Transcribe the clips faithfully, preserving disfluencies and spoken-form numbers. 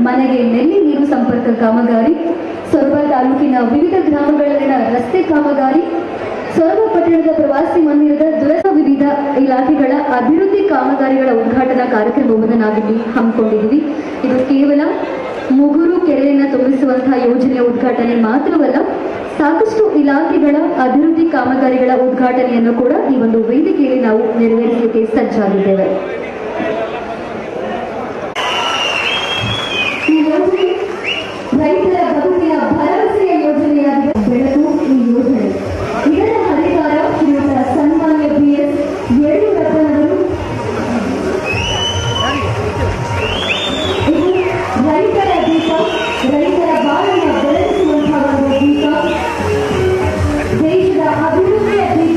ಮನೆಗೆ ನಲ್ಲಿ ನೀರು ಸಂಪರ್ಕ ಕಾಮಗಾರಿ, ಸೊರಬ ತಾಲೂಕಿನ ವಿವಿಧ ಗ್ರಾಮಗಳಲ್ಲಿನ ರಸ್ತೆ ಕಾಮಗಾರಿ, ಸೊರಬ ಪಟ್ಟಣದ ಪ್ರವಾಸಿ ಮಂದಿರದ ದುರಸ್ತ ವಿವಿಧ ಇಲಾಖೆಗಳ ಅಭಿವೃದ್ಧಿ ಕಾಮಗಾರಿಗಳ ಉದ್ಘಾಟನಾ ಕಾರ್ಯಕ್ರಮವನ್ನು ನಾವಿಲ್ಲಿ ಹಮ್ಮಿಕೊಂಡಿದ್ದೀವಿ. ಇದು ಕೇವಲ ಮುಗುರು ಕೆರೆಯನ್ನು ತುಂಬಿಸುವಂತಹ ಯೋಜನೆಯ ಉದ್ಘಾಟನೆ ಮಾತ್ರವಲ್ಲ, ಸಾಕಷ್ಟು ಇಲಾಖೆಗಳ ಅಭಿವೃದ್ಧಿ ಕಾಮಗಾರಿಗಳ ಉದ್ಘಾಟನೆಯನ್ನು ಕೂಡ ಈ ಒಂದು ವೇದಿಕೆಯಲ್ಲಿ ನಾವು ನೆರವೇರಿಸಲಿಕ್ಕೆ ಸಜ್ಜಾಗಿದ್ದೇವೆ. ಈ ಯೋಜನೆ ರೈತರ ಬದುಕಿನ ಭರವಸೆಯ ಯೋಜನೆಯಾಗಿದೆ. ಬೆಳಕು ಈ ಯೋಜನೆ ಇದರ ಅಧಿಕಾರ ಶ್ರೀಯುತ ಸನ್ಮಾನ್ಯ ಬಿ ಎಸ್ ಯಡಿಯೂರಪ್ಪನವರು. ಇದು ರೈತರ ದೀಪ, ರೈತರ ಬಾಳನ್ನು ಬೆಳಗಿಸುವಂತಹ ಒಂದು ದೀಪ, ದೇಶದ ಅಭಿವೃದ್ಧಿಯ ದೀಪ,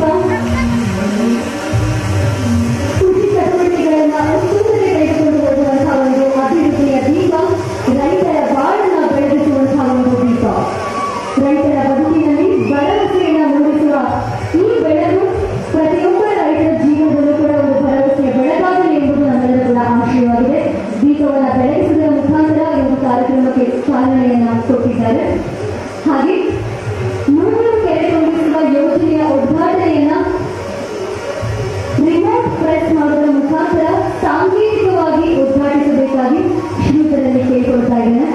ಕೃಷಿ ಚಟುವಟಿಕೆಗಳನ್ನು ಉತ್ತುಂಗಕ್ಕೆ ತೆಗೆದುಕೊಂಡು ಹೋಗುವಂತಹ ಒಂದು ಅಭಿವೃದ್ಧಿಯ ದೀಪ, ರೈತರ ಬಾಳನ್ನು ಬೆಳಗಿಸುವಂತಹ ಒಂದು ದೀಪ, ರೈತರ ಬದುಕಿನಲ್ಲಿ ಭರವಸೆಯನ್ನು ಮೂಡಿಸುವ ಈ ಬೆಳಕು ಪ್ರತಿಯೊಬ್ಬ ರೈತರ ಜೀವನದಲ್ಲೂ ಕೂಡ ಒಂದು ಭರವಸೆಯ ಬೆಳಕಾಗಲಿ ಎಂಬುದು ನಮ್ಮೆಲ್ಲರ ಕೂಡ ಆಶಯವಾಗಿದೆ. ದೀಪವನ್ನು ಬೆಳಗಿಸುವುದರ ಮುಖಾಂತರ ಈ ಒಂದು ಕಾರ್ಯಕ್ರಮಕ್ಕೆ ಚಾಲನೆಯನ್ನು ಕೊಟ್ಟಿದ್ದಾರೆ. ಹಾಗೆ ಮುಳುಗು ಕೆರೆ ತುಂಬಿಸುವ ಯೋಜನೆಯ ಉದ್ಘಾಟನೆಯನ್ನ ರಿಮೋಟ್ ಪ್ರೆಸ್ ಮಾಡುವುದರ ಮುಖಾಂತರ ಸಾಂಕೇತಿಕವಾಗಿ ಉದ್ಘಾಟಿಸಬೇಕಾಗಿ ಶ್ರೀಯುತರಲ್ಲಿ ಕೇಳಿಕೊಳ್ತಾ ಇದ್ದೇನೆ.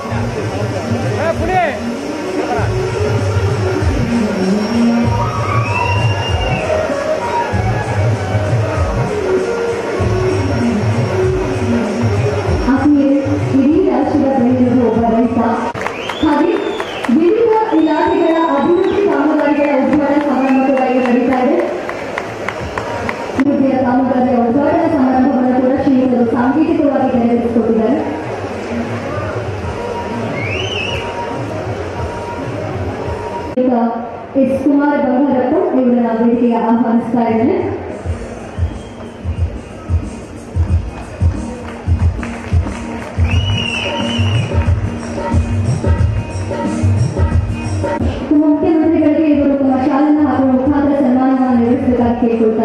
ಇಡೀ ರಾಜ್ಯದ ಬೆಳೆಯುವ ಒಬ್ಬ ರೈತ. ಹಾಗೆ ವಿವಿಧ ಇಲಾಖೆಗಳ ಅಭಿವೃದ್ಧಿ ಕಾಮಗಾರಿಗಳ ಉದ್ಘಾಟನಾ ಸಮಾರಂಭ ಕೂಡ ಈಗ ನಡೀತಾ ಇದೆ. ಅಭಿವೃದ್ಧಿಯ ಕಾಮಗಾರಿಯ ಉದ್ಘಾಟನಾ ಸಮಾರಂಭವನ್ನು ಕೂಡ ಶ್ರೀಯುತರು ಸಾಂಕೇತಿಕವಾಗಿ ನೆರವೇರಿಸಿಕೊಟ್ಟಿದ್ದಾರೆ. ಎಸ್ ಕುಮಾರ್ ಬಂಗಾರಪ್ಪ ಇವರನ್ನ ವೇದಿಕೆಗೆ ಆಹ್ವಾನಿಸ್ತಾ ಇದ್ದೇನೆ. ಮುಖ್ಯಮಂತ್ರಿಗಳಿಗೆ ಇವರು ತಮ್ಮ ಶಾಲನ ಹಾಗೂ ಮುಖಾಂತರ ಸನ್ಮಾನವನ್ನು ನೆರವೇರಿಸಬೇಕಾಗಿ ಕೇಳಿಕೊಳ್ತಾರೆ.